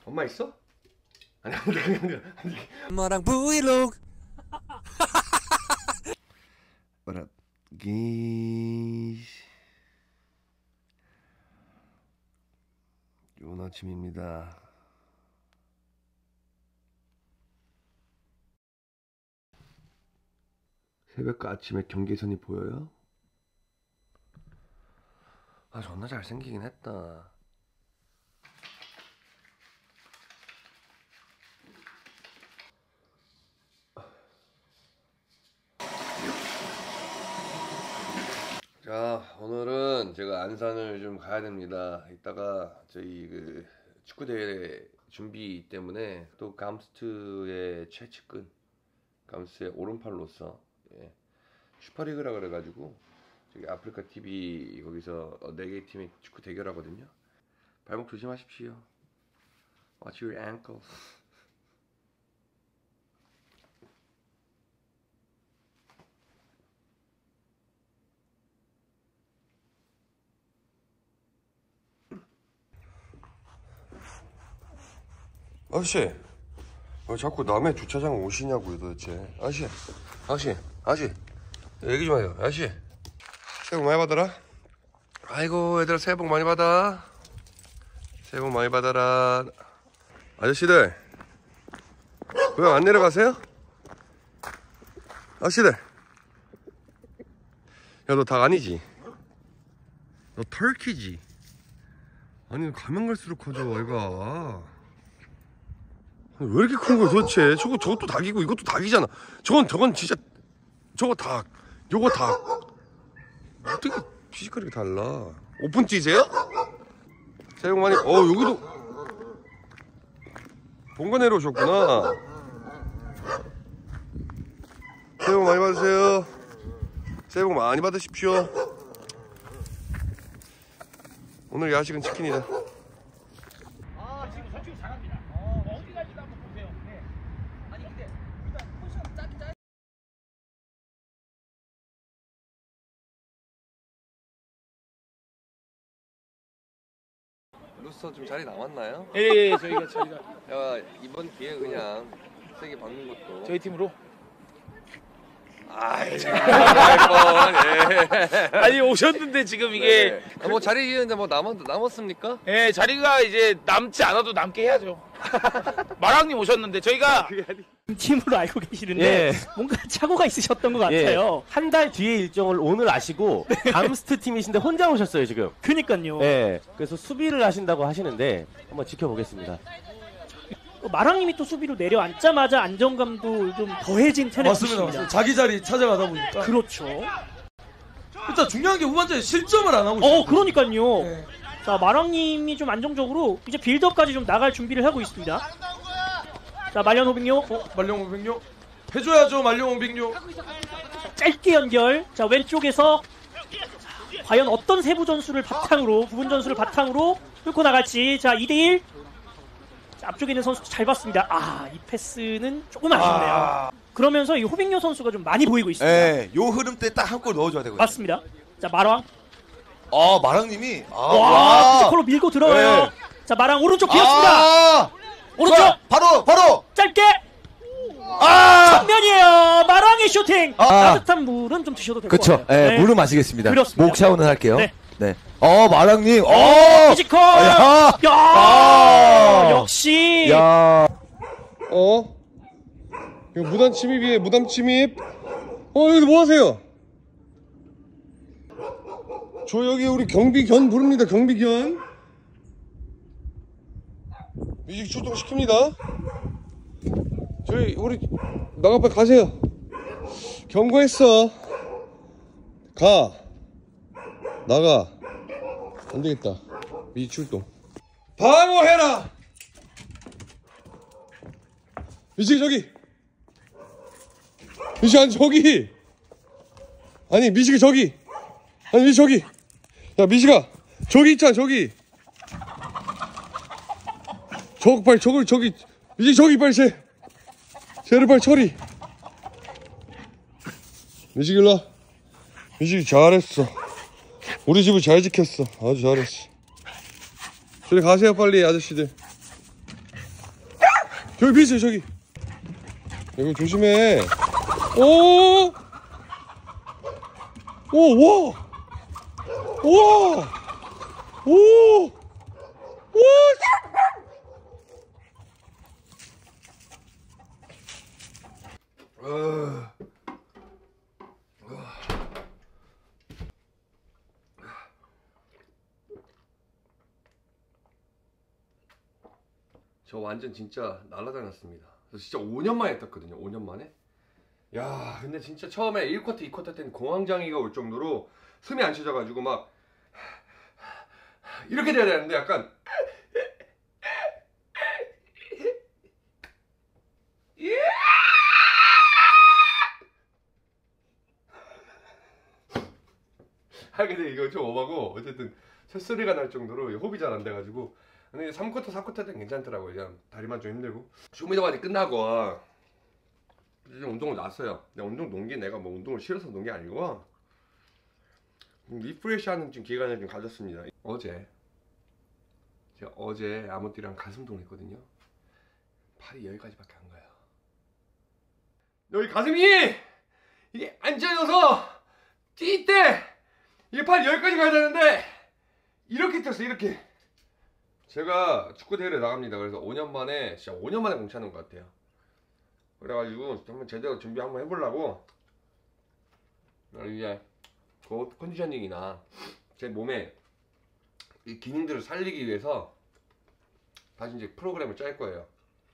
엄마 있어? 아니 엄마랑 브이로그. What up, guys? 좋은 아침입니다. 새벽과 아침에 경계선이 보여요? 아, 존나 잘생기긴 했다. 자, 오늘은 제가 안산을 좀 가야 됩니다. 이따가 저희 그 축구대회 준비 때문에 또 감스트의 최측근, 감스트의 오른팔로서 슈퍼리그라 그래가지고 저기 아프리카 TV 거기서 4개 팀의 축구 대결하거든요. 발목 조심하십시오. Watch your ankles. 아저씨, 왜 자꾸 남의 주차장 오시냐고요 도대체. 아저씨 얘기 좀 해요. 아저씨, 새해 복 많이 받아라. 아이고 얘들아, 새해 복 많이 받아. 새해 복 많이 받아라. 아저씨들 왜 안 내려가세요? 아저씨들, 야 너 닭 아니지? 너 터키지? 아니 가면 갈수록 커져 얘가. 왜 이렇게 큰 거야 도대체? 저것도 닭이고 이것도 닭이잖아. 저건 진짜 저거 닭, 요거 닭. 어떻게 피지컬이 달라? 오픈찌세요? 새해 복 많이. 여기도 본가 내려오셨구나. 새해 복 많이 받으세요. 새해 복 많이 받으십시오. 오늘 야식은 치킨이다. 루스터 좀 자리 남았나요? 예, 저희가 야, 이번 기회에 그냥 세게 박는 것도 저희 팀으로. 아이, 아니 오셨는데 지금 이게 네. 뭐 자리 이제 뭐 남았습니까? 예, 자리가 이제 남지 않아도 남게 해야죠. 마랑님 오셨는데 저희가 팀으로 알고 계시는데 예. 뭔가 착오가 있으셨던 것 같아요. 한 달 뒤에 일정을 오늘 아시고 감스트 팀이신데 혼자 오셨어요 지금. 그니까요. 예. 그래서 수비를 하신다고 하시는데 한번 지켜보겠습니다. 마랑님이 또 수비로 내려앉자마자 안정감도 좀 더해진 테네스입니다. 맞습니다. 자기 자리 찾아가다 보니까. 그렇죠. 일단 중요한 게 후반전에 실점을 안 하고 있어요. 그러니까요. 네. 자, 마랑님이 좀 안정적으로 이제 빌드업까지 좀 나갈 준비를 하고 있습니다. 자, 말년 호빙요. 말령 호빙요. 해줘야죠, 말령 호빙요. 짧게 연결. 자, 왼쪽에서 과연 어떤 세부 전술을 바탕으로, 부분 전술을 바탕으로 뚫고 나갈지. 자, 2대1. 자, 앞쪽에 있는 선수도 잘 봤습니다. 이 패스는 조금 아쉽네요. 그러면서 이 호빙요 선수가 좀 많이 보이고 있습니다. 네, 요 흐름 때 딱 한 골 넣어줘야 되거든요. 맞습니다. 자, 마랑. 마랑님이. 와, 피지컬로 밀고 들어가요. 네. 자, 마랑 오른쪽 비었습니다. 오른쪽. 좋아, 바로. 짧게. 정면이에요. 마랑의 슈팅. 따뜻한 물은 좀 드셔도 될 것 같아요. 그쵸. 네, 물은 마시겠습니다. 그렇습니다. 목 샤워는 할게요. 네. 네. 마랑님. 피지컬. 역시. 이거 무단 침입이에요. 무단 침입. 여기서 뭐 하세요? 저 여기 우리 경비견 부릅니다. 경비견. 뮤직 출동 시킵니다. 저희 우리 나가 빨리 가세요. 경고했어. 나가. 안 되겠다. 뮤직 출동. 방어해라. 뮤직 저기. 미식이 아니 저기. 아니 미식이 저기. 아니 미식 저기. 야 미식아 저기 있잖아 저기. 저기 미식 저기 빨리 쟤를 빨리 처리. 미식이 일로 와. 미식이 잘했어. 우리 집을 잘 지켰어. 아주 잘했어. 저리 가세요 빨리 아저씨들. 저기 비있어요 저기. 이거 조심해. 오! 오! 와! 와! 오! 오! 저 완전 진짜 날아다녔습니다. 저 진짜 5년 만에 떴거든요. 5년 만에. 야, 근데 진짜 처음에 1쿼터, 2쿼터 때는 공황장애가 올 정도로 숨이 안 쉬어져가지고 막 이렇게 돼야 되는데 약간 하게 돼. 이거 좀 오바고 어쨌든 새소리가 날 정도로 호흡이 잘 안 돼가지고. 근데 3쿼터, 4쿼터 때는 괜찮더라고요. 그냥 다리만 좀 힘들고. 쇼미더바디 끝나고 이제 운동을 놨어요. 내가 운동 놓은 게 내가 뭐 운동을 싫어서 놓은 게 아니고 리프레시 하는 지금 기간을 좀 가졌습니다. 제가 어제 아무띠랑 가슴 운동을 했거든요. 팔이 여기까지밖에 안 가요. 여기 가슴이 이게 앉아져서 뛸 때 이게 팔 여기까지 가야 되는데 이렇게 뛰었어. 이렇게. 제가 축구 대회를 나갑니다. 그래서 5년 만에 진짜 5년 만에 공차는 것 같아요. 그래가지고 한번 제대로 준비 한번 해보려고 이제 그 컨디셔닝이나 제 몸에 이 기능들을 살리기 위해서 다시 이제 프로그램을 짤 거예요.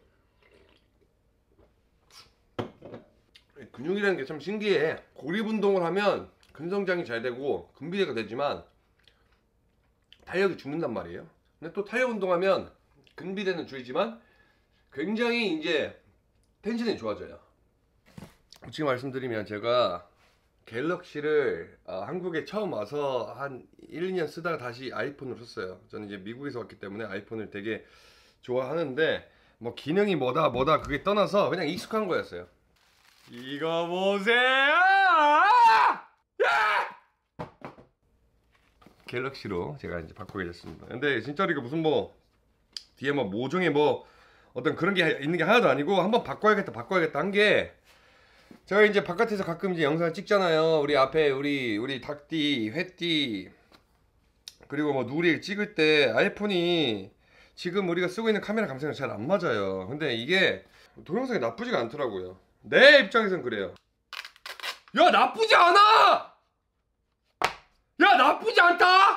근육이라는 게 참 신기해. 고립 운동을 하면 근성장이 잘 되고 근비대가 되지만 탄력이 죽는단 말이에요. 근데 또 탄력 운동하면 근비대는 줄이지만 굉장히 이제 텐션이 좋아져요. 솔직히 말씀드리면 제가 갤럭시를 한국에 처음 와서 한 1, 2년 쓰다가 다시 아이폰으로 썼어요. 저는 이제 미국에서 왔기 때문에 아이폰을 되게 좋아하는데 뭐 기능이 뭐다 그게 떠나서 그냥 익숙한 거였어요. 이거 보세요! 갤럭시로 제가 이제 바꾸게 됐습니다. 근데 진짜로 이거 무슨 뭐 뒤에 뭐 모종의 뭐 어떤 그런 게 있는 게 하나도 아니고 한번 바꿔야겠다 한 게 제가 이제 바깥에서 가끔 이제 영상을 찍잖아요. 우리 앞에 우리 닭띠, 회띠 그리고 뭐 누리 찍을 때 아이폰이 지금 우리가 쓰고 있는 카메라 감성이 잘 안 맞아요. 근데 이게 동영상이 나쁘지가 않더라고요. 내 입장에선 그래요. 야, 나쁘지 않아! 야, 나쁘지 않다!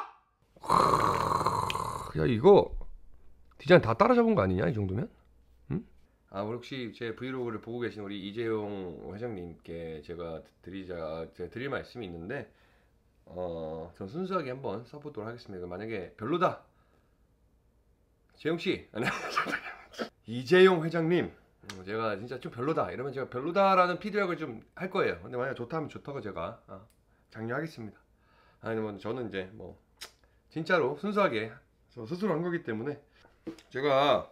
야, 이거 디자인 다 따라잡은 거 아니냐, 이 정도면? 응? 아, 혹시 제 브이로그를 보고 계신 우리 이재용 회장님께 제가 드릴 말씀이 있는데 전 순수하게 한번 써보도록 하겠습니다. 만약에 별로다, 재용씨, 이재용 회장님, 제가 진짜 좀 별로다 이러면 제가 별로다라는 피드백을 좀 할 거예요. 근데 만약 좋다 하면 좋다고 제가 장려하겠습니다. 아니 뭐 저는 이제 뭐 진짜로 순수하게 저 스스로 한 거기 때문에. 제가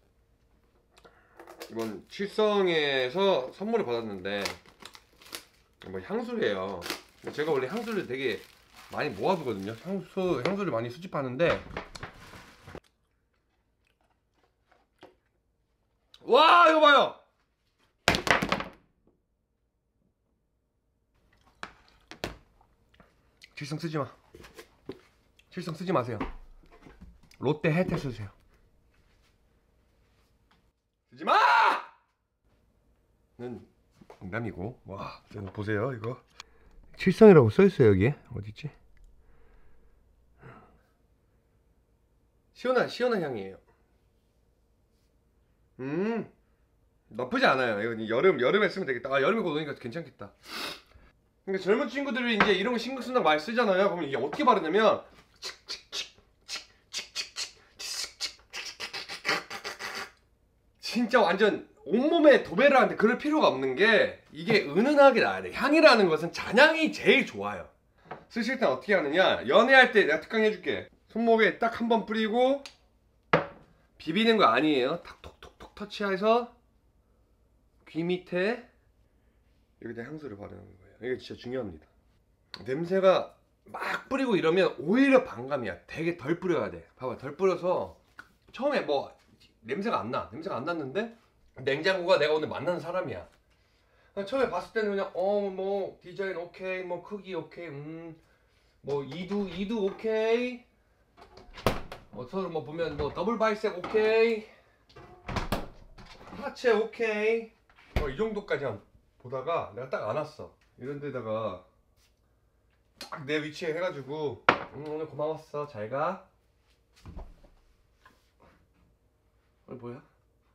이번 칠성에서 선물을 받았는데 뭐 향수예요. 제가 원래 향수를 되게 많이 모아두거든요. 향수를 많이 수집하는데 와, 이거 봐요. 칠성 쓰지 마. 칠성 쓰지 마세요. 롯데 혜태 쓰세요. 쓰지 마! 는 농담이고. 와, 보세요 이거. 칠성이라고 써있어요 여기에. 어디있지? 시원한 향이에요. 나쁘지 않아요. 이거 여름에 쓰면 되겠다. 여름에 곧 오니까 괜찮겠다. 그러니까 젊은 친구들이 이제 이런 거 신경 쓴다고 많이 쓰잖아요. 그러면 이게 어떻게 바르냐면 진짜 완전 온몸에 도배를 하는데 그럴 필요가 없는 게 이게 은은하게 나야 돼. 향이라는 것은 잔향이 제일 좋아요. 쓰실 땐 어떻게 하느냐, 연애할 때 내가 특강 해줄게. 손목에 딱 한 번 뿌리고 비비는 거 아니에요. 탁 톡톡톡 터치해서 귀 밑에 여기다 향수를 바르는 거예요. 이게 진짜 중요합니다. 냄새가 막 뿌리고 이러면 오히려 반감이야. 되게 덜 뿌려야 돼. 봐봐, 덜 뿌려서 처음에 뭐 냄새가 안 났는데 냉장고가 내가 오늘 만나는 사람이야. 처음에 봤을 때는 그냥 뭐 디자인 오케이, 뭐 크기 오케이, 뭐 이두 오케이, 뭐 서로 뭐 보면 뭐 더블 바이셉 오케이, 하체 오케이, 뭐 이 정도까지만 보다가 내가 딱 안 왔어. 이런 데다가 딱 내 위치에 해가지고 오늘 고마웠어, 잘 가. 뭐야?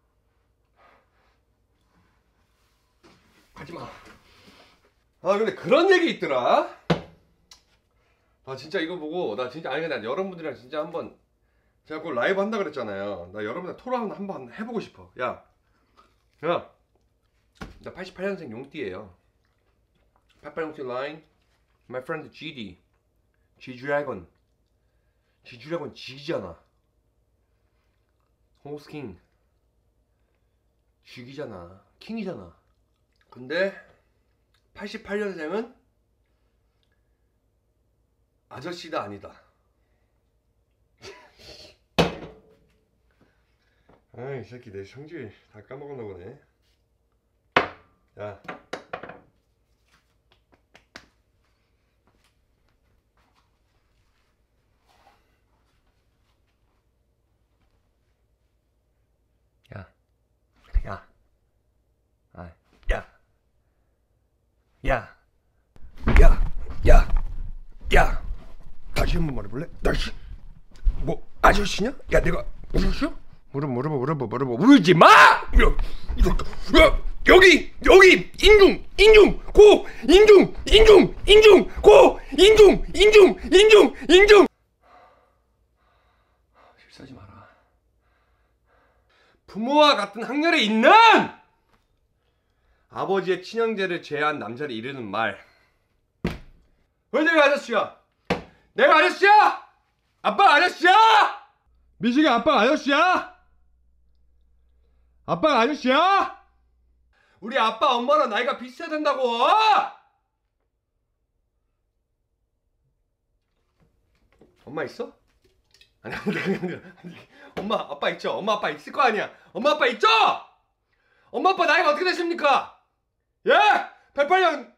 하지마. 아 근데 그런 얘기 있더라. 나 진짜 이거 보고 나 진짜 아니 나 여러분들이랑 진짜 한번 제가 그 라이브 한다 그랬잖아요. 나 여러분들 토론 한번 해보고 싶어. 야 나 88년생 용띠예요. 88년생 라인. My friend GD G드래곤 G잖아. 호스킹 G이잖아. 킹이잖아. 근데 88년생은 아저씨다 아니다. 아이 새끼 내 성질 다 까먹었나 보네. 야 야, 다시 한번 말해볼래? 다시 뭐 아저씨냐? 야 내가 아저씨야? 물어봐 물지 마! 여기 인중 고 인중 고 인중 실수하지 마라. 부모와 같은 학년에 있는 아버지의 친형제를 제외한 남자를 이르는 말. 왜 내가 아저씨야? 내가 아저씨야? 아빠 아저씨야? 미식이 아빠 아저씨야? 아빠 아저씨야? 우리 아빠 엄마랑 나이가 비슷해야 된다고. 엄마 있어? 아니 엄마 아빠 있죠? 엄마 아빠 있을 거 아니야. 엄마 아빠 있죠? 엄마 아빠 나이가 어떻게 되십니까? 예? 88년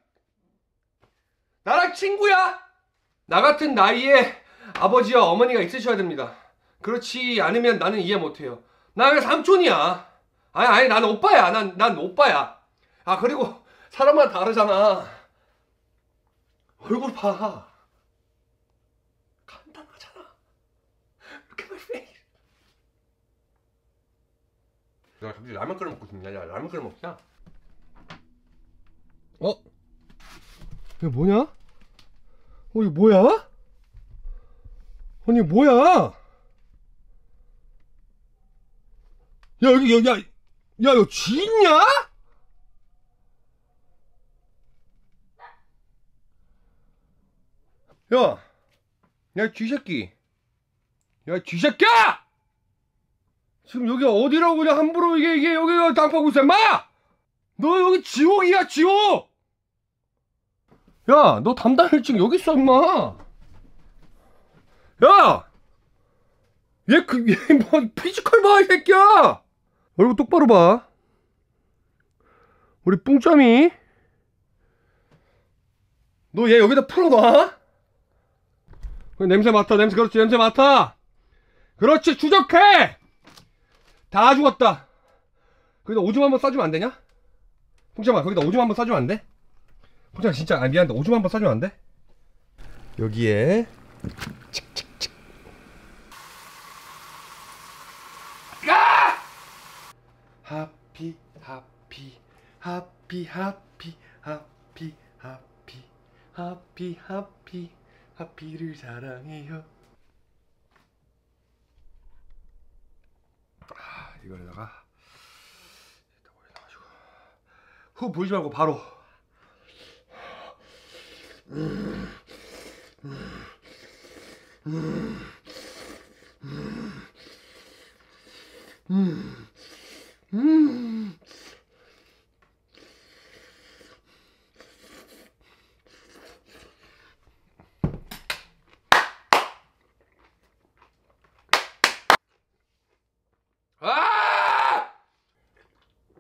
나랑 친구야? 나 같은 나이에 아버지와 어머니가 있으셔야 됩니다. 그렇지 않으면 나는 이해 못해요. 나 그냥 삼촌이야. 아니 나는 오빠야. 난 오빠야. 아 그리고 사람마다 다르잖아. 얼굴 봐. 간단하잖아. Look at my face. 야 갑자기 라면 끓여 먹고 싶냐? 야 라면 끓여 먹자. 이거 뭐냐? 이거 뭐야? 아니 뭐야? 야 여기 야 이거 쥐 있냐? 야 쥐새끼. 야 쥐새끼야! 지금 여기 어디라고 그냥 함부로 이게 여기가 당파고 있어 임마! 너 여기 지옥이야 지옥! 야 너 담당일증 여기 있어 임마! 야! 얘 뭐 피지컬 봐 이 새끼야! 얼굴 똑바로 봐. 우리 뿡짬이 너 얘 여기다 풀어놔. 냄새 맡아. 그렇지 냄새 맡아. 그렇지 추적해. 다 죽었다. 거기다 오줌 한번 싸주면 안 되냐? 뿡짬아 거기다 오줌 한번 싸주면 안 돼? 뿡짬아 진짜 미안한데 오줌 한번 싸주면 안 돼? 여기에 칙칙칙. 아! 하피 하피 하피 하피 하피 하피 하피 하피 하피를 사랑해요. 아 이거에다가 일단 올려가지고 후 보이지 말고 바로. 아!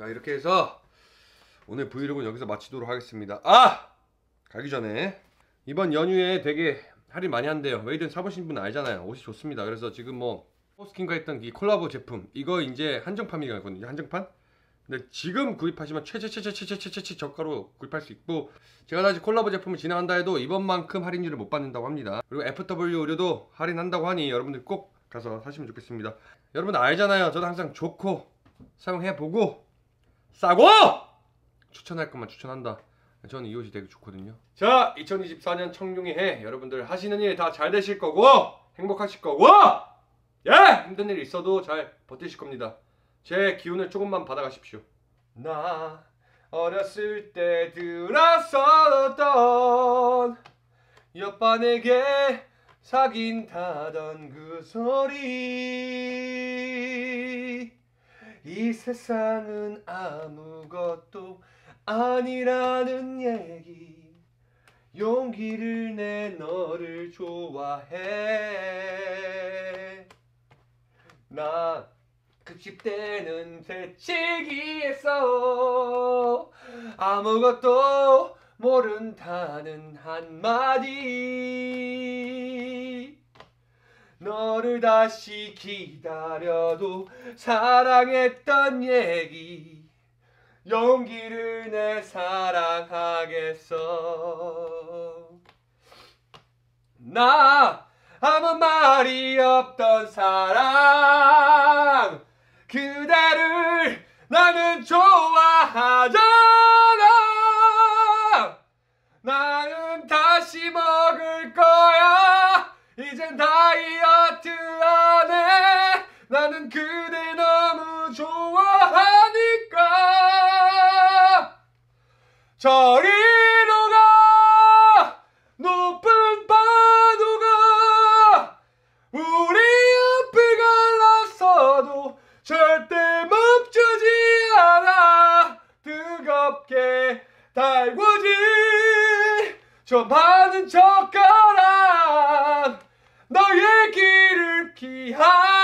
자, 이렇게 해서 오늘 브이로그는 여기서 마치도록 하겠습니다. 가기 전에 이번 연휴에 되게 할인 많이 한대요. 웨이든 사보신 분 알잖아요. 옷이 좋습니다. 그래서 지금 뭐 포스킨과 했던 이 콜라보 제품 이거 이제 한정판이거든요. 한정판. 근데 지금 구입하시면 최 저가로 구입할 수 있고, 제가 다시 콜라보 제품을 진행한다 해도 이번만큼 할인율을 못 받는다고 합니다. 그리고 FW 의료도 할인한다고 하니 여러분들 꼭 가서 사시면 좋겠습니다. 여러분 알잖아요. 저도 항상 좋고 사용해보고 싸고 추천할 것만 추천한다. 저는 이 옷이 되게 좋거든요. 자, 2024년 청룡의 해, 여러분들 하시는 일 다 잘 되실 거고 행복하실 거고, 힘든 일 있어도 잘 버티실 겁니다. 제 기운을 조금만 받아가십시오. 나 어렸을 때 들었었던 옆반에게 사귄다던 그 소리, 이 세상은 아무것도 아니라는 얘기, 용기를 내 너를 좋아해. 나 급식 때는 새치기했어. 아무것도 모른다는 한마디, 너를 다시 기다려도 사랑했던 얘기, 용기를 내 사랑하겠어. 나 아무 말이 없던 사랑, 그대를 나는 좋아하잖아. 나는 다시 먹을 거야. 이젠 다이어트 안 해. 나는 그대 너무 좋아하니까. 저리로 가, 높은 파도가 우리 앞을 갈라서도 절대 멈추지 않아. 뜨겁게 달구지 저 많은 젓가락, 너의 길을 피하